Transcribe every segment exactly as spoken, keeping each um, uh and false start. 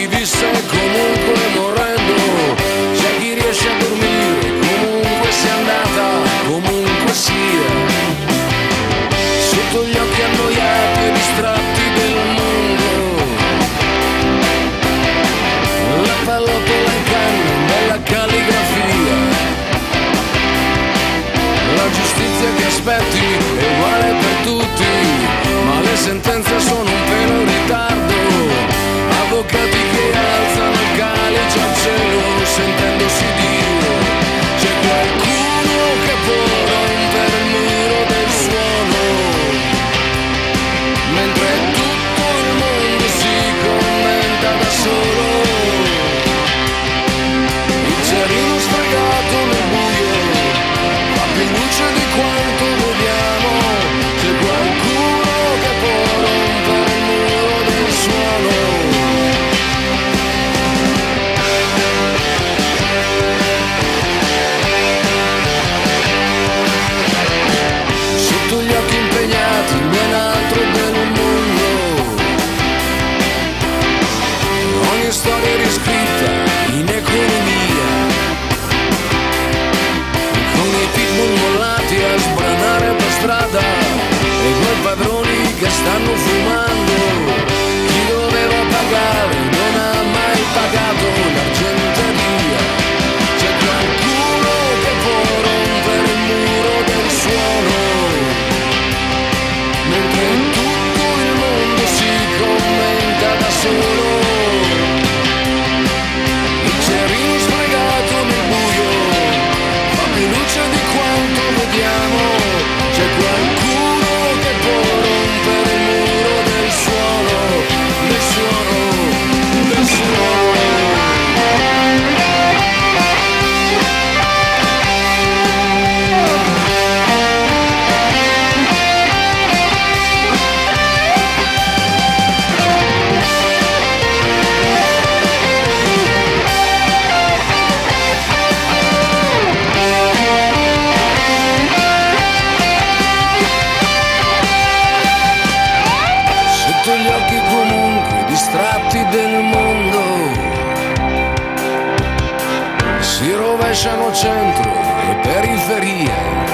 visse comunque morendo, c'è chi riesce a dormire, comunque sia andata, comunque sia. Sotto gli occhi annoiati e distratti del mondo, la pallottola in canna, bella calligrafia. La giustizia che aspetti è uguale per tutti, ma le sentenze sono un pelo in ritardo. Avvocati che alzano il calice al cielo sentendosi dire c'è qualcuno che può rompere il muro del suono, mentre tutto il mondo si commenta da solo. Il cerino sfregato nel buio fa più luce di quanto vediamo. C'è qualcuno che può rompere il muro del suono. Sotto gli occhi impegnati ben altro del mondo, ogni storia riscritta in economia, con i pitbull mollati a sbranare per strada e quei padroni che stanno fumando. Chi doveva pagare non ha mai pagato l'argenteria. C'è qualcuno che può rompere il muro del suono, mentre tutto il mondo si commenta da solo. Il cerino sfregato nel buio fa più luce di quanto vediamo. C'è qualcuno che può rompere il muro del suono, del suono, del suono. Sotto gli occhi comunque distratti del mondo, si rovesciano centro e periferia.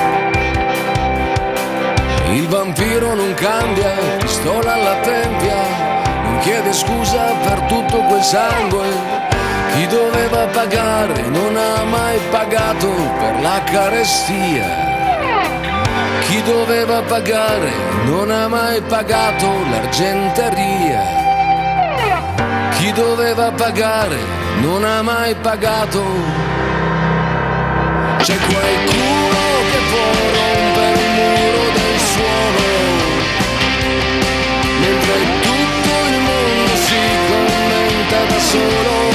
Il vampiro non cambia, pistola alla tempia, non chiede scusa per tutto quel sangue. Chi doveva pagare non ha mai pagato per la carestia. Chi doveva pagare non ha mai pagato l'argenteria. Chi doveva pagare non ha mai pagato. C'è qualcuno che può rompere il muro del suono, mentre tutto il mondo si commenta da solo.